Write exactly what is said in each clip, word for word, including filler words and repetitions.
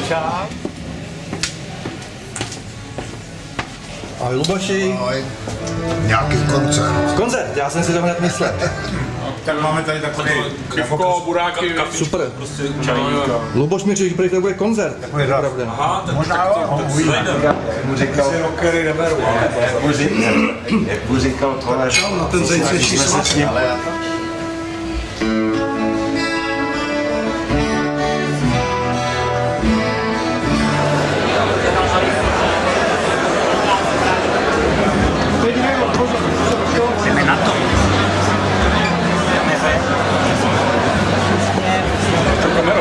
Čau. Ahoj Luboši. Ahoj. Nějaký koncert. Koncert, já jsem si to hned myslel. Tak máme tady takový pivko, buráky, Super. prostě čajíka. Luboš mi řekl, že to bude koncert. Takový rap. Aha, tak Možná jo, jak mu říkal, si rockery neberu, ale jak mu říkal, jak mu říkal tohle, Na ten zejtřejší svatý. jdeme na to. to kamerou.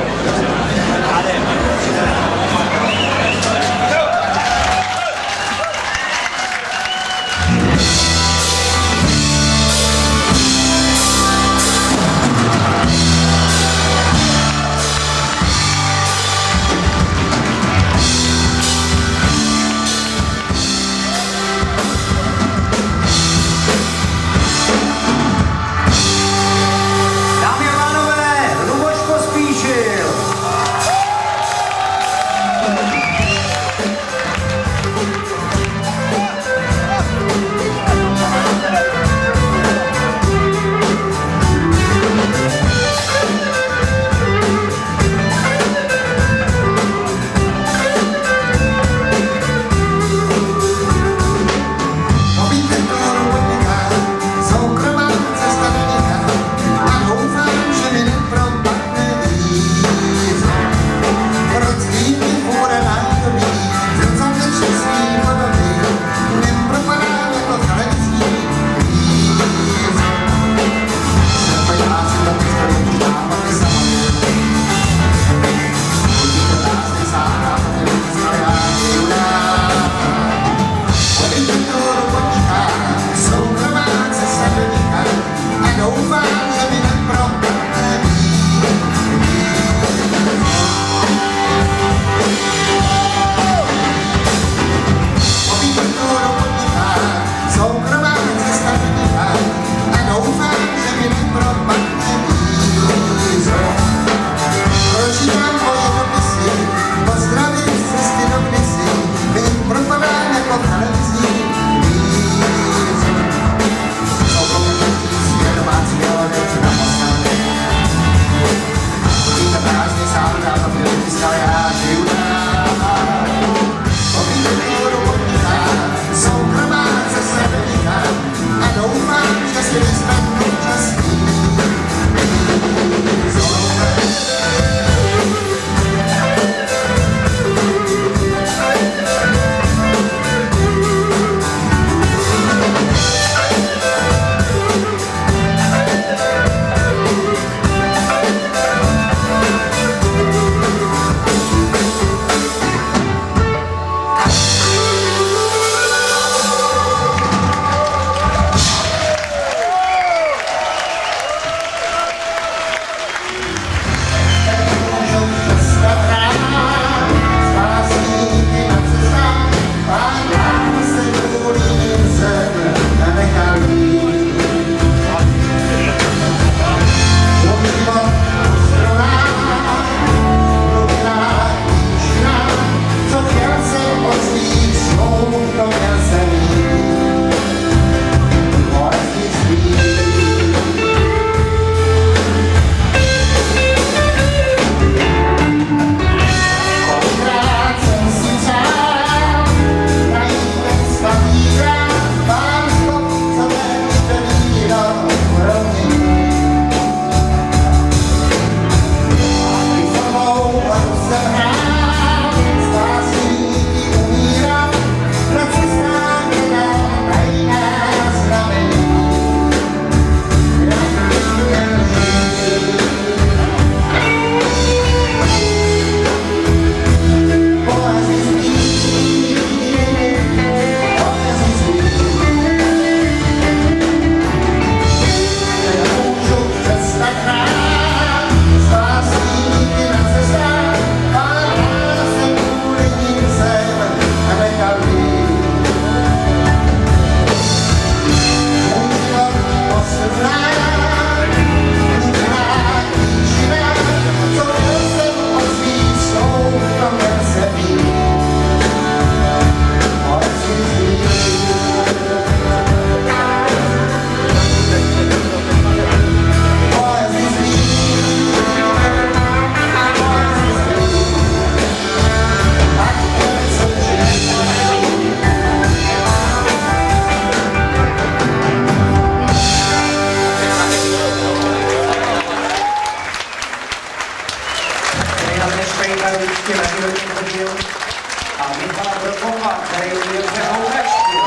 pedagogický radiovi chodil a Michal Brokova, který uměl se houkačky.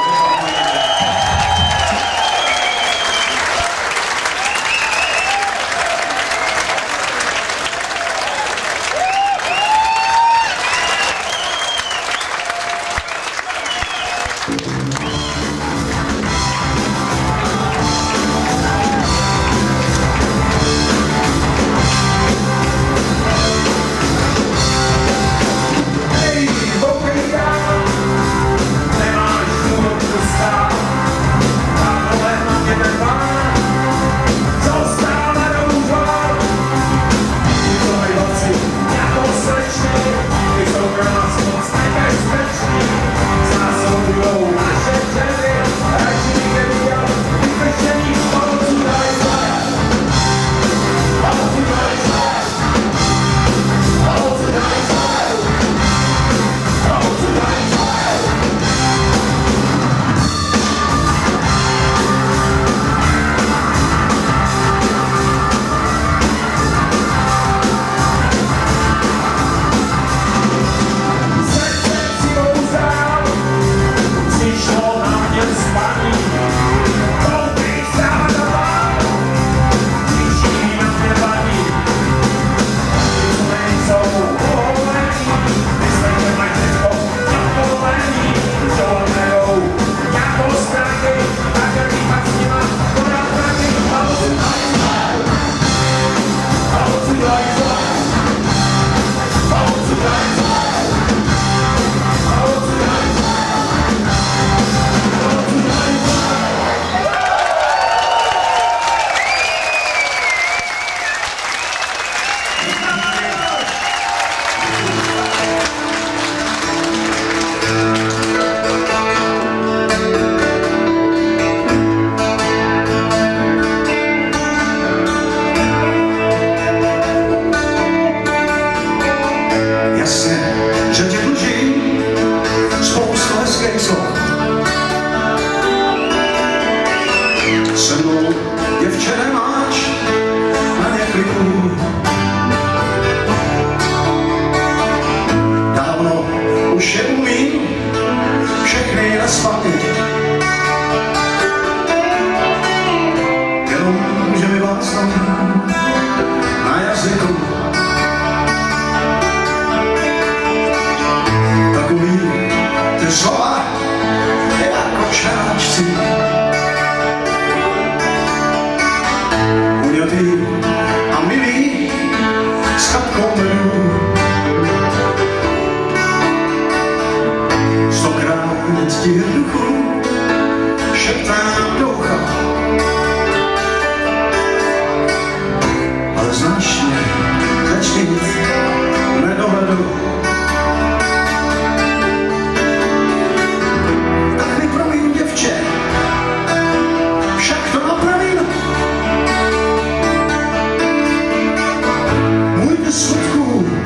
Svůj skutku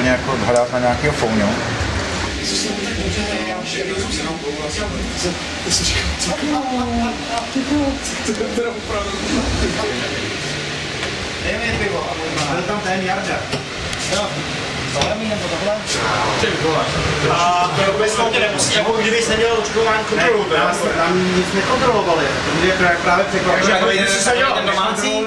normálně jako hrát na nějakého fouňo. Dej mi pivo. Byl tam ten Jarda. Jo. Tohle mi nebo tohle? Ty vole. A to je vůbec tě nemusí, jako kdybys nedělal očkování kontrolu. Ne, tam nic nekontrolovali. To mě právě překvapilo. Takže jako jsi se dělal ten domácí?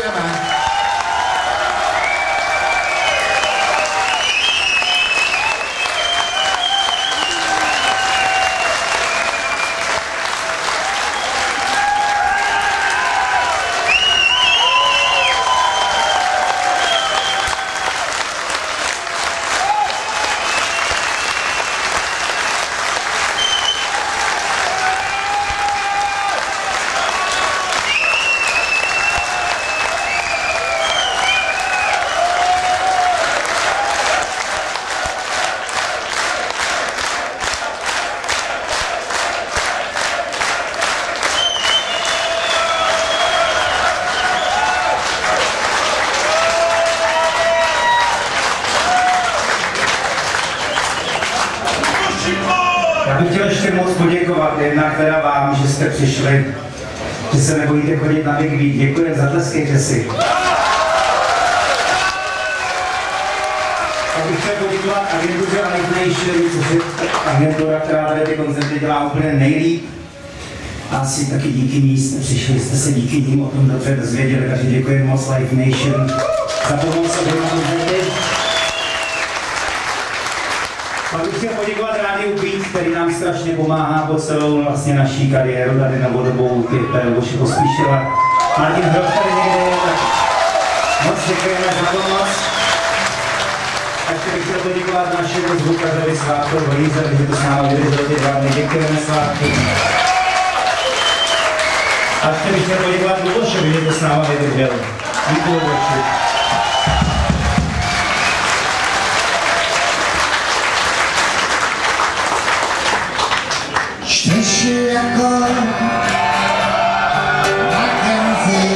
Děkujeme. Já bych chtěl ještě moc poděkovat jednak teda vám, že jste přišli, že se nebojíte chodit na Big Beat. Děkuji, zatleskejte si. Já bych chtěl poděkovat agentuře Live Nation, což je agentura, která tady ty koncerty dělá úplně nejlíp. Asi taky díky ní jste přišli, jste se díky ním o tom dobře dozvěděli, takže děkuji moc Live Nation za pomoc oběma koncerty. Pak bych chtěl poděkovat Rádiu Beat, který nám strašně pomáhá po celou vlastně naší kariéru tady na vodobou Pěter Boši Pospíšila. Martin Hroch tady někde je, tak moc děkujeme za pomoc. A ještě bych chtěl poděkovat našemu zvukařovi Svátkovi Lízerovi, že to s námi vydržel ty dva dny. Děkujeme Svátky. A ještě bych chtěl poděkovat Lubošovi, že to s námi vydržel. Díky Luboši. Čteš jako Mackenzie,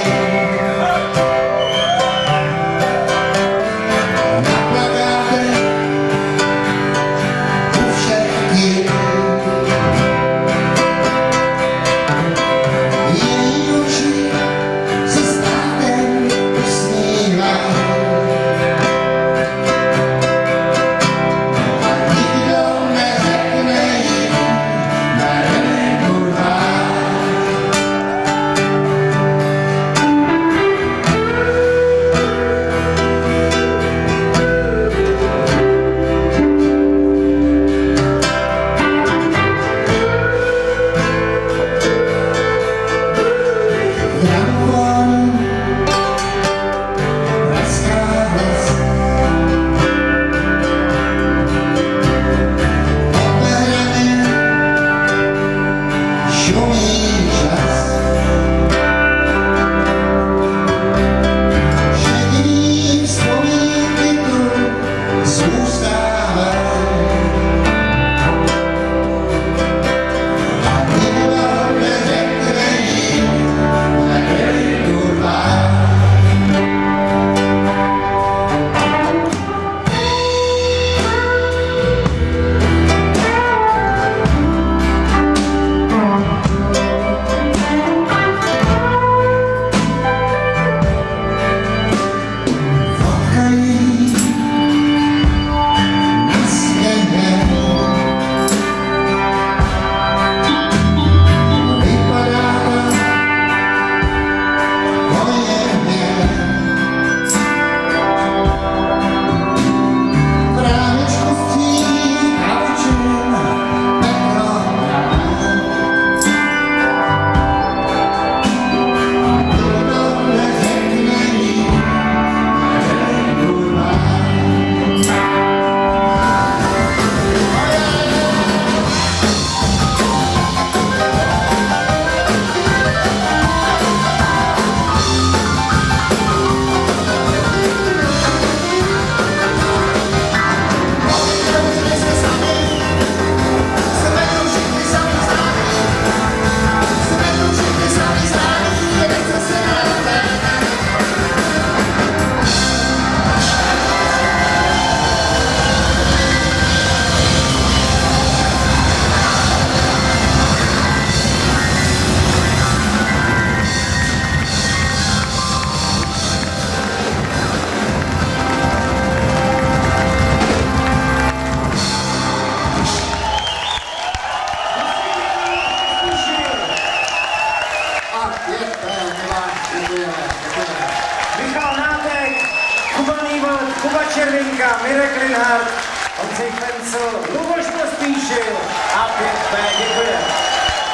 na plakátech u všech kým. Její oči se státem usmívají. Leonard, Ondřej Fencl, Luboš Pospíšil a pět P. Děkujeme.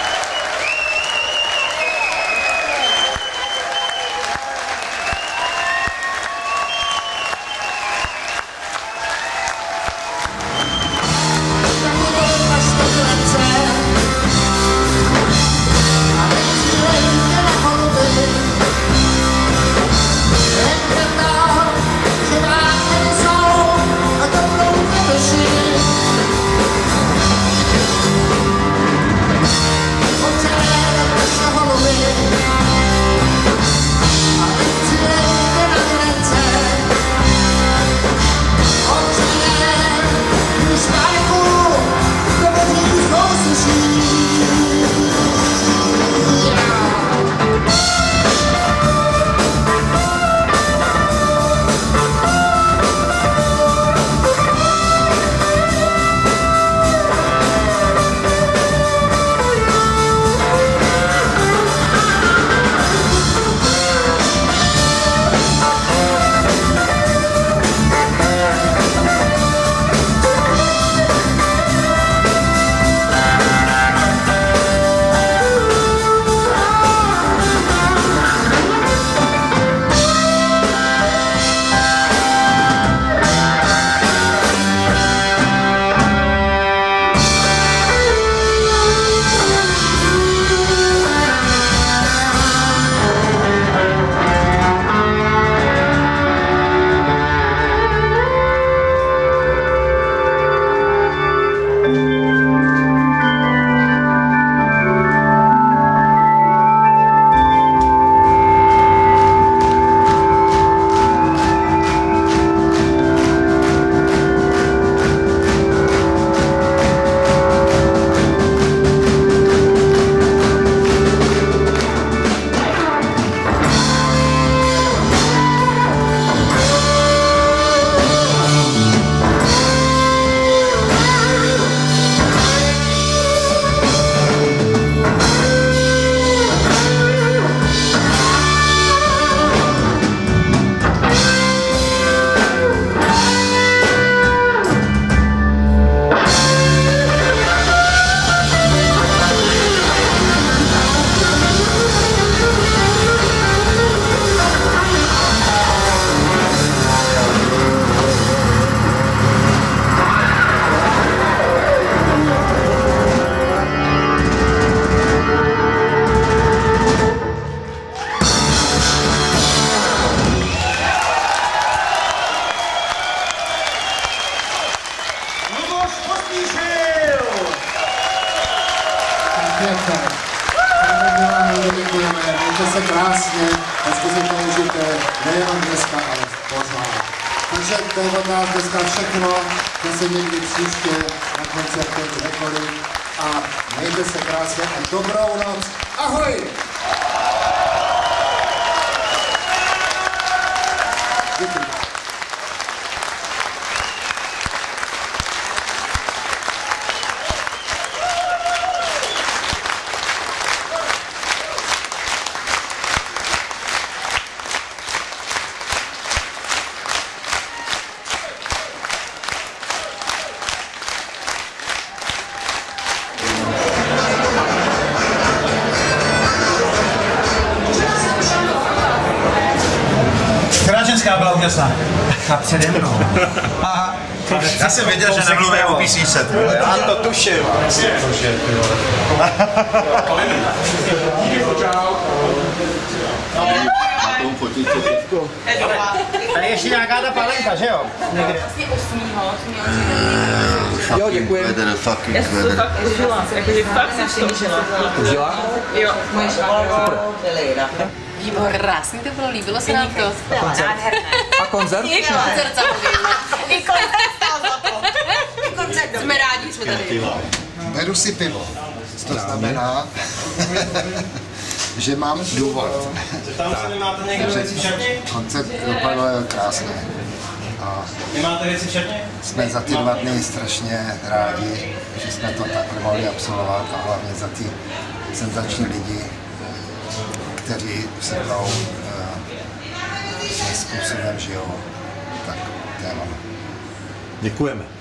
Mějte se krásně, hezky si to užijte, nejenom dneska, ale pořád. Takže to je od nás dneska všechno, zase někdy příště na koncertě kdekoliv a mějte se krásně a dobrou noc. Ahoj! Děkuji. Ženská byla úžasná. Ta přede mnou. Já jsem věděl, že nemluví o P C set. Já to tušil. Tady ještě nějaká ta palenka, že jo? Někde. Jo, děkuji. Já jsem to fakt užila, jakože fakt jsem to užila. Užila? Jo. Výborný, krásný to bylo, líbilo se nám to. A koncert? A koncert? I koncert samozřejmě. I koncert stál za to. I koncert. Jsme rádi, jsme tady. Beru si pivo. To znamená, že mám důvod. Tam se nemáte někdo věci v šatně? Koncert dopadl krásně. A Nemáte věci v šatně? jsme za ty dva dny strašně rádi, že jsme to takhle mohli absolvovat a hlavně za ty senzační lidi, kteří se mnou uh, svým způsobem žijou. Tak to je ono. Děkujeme.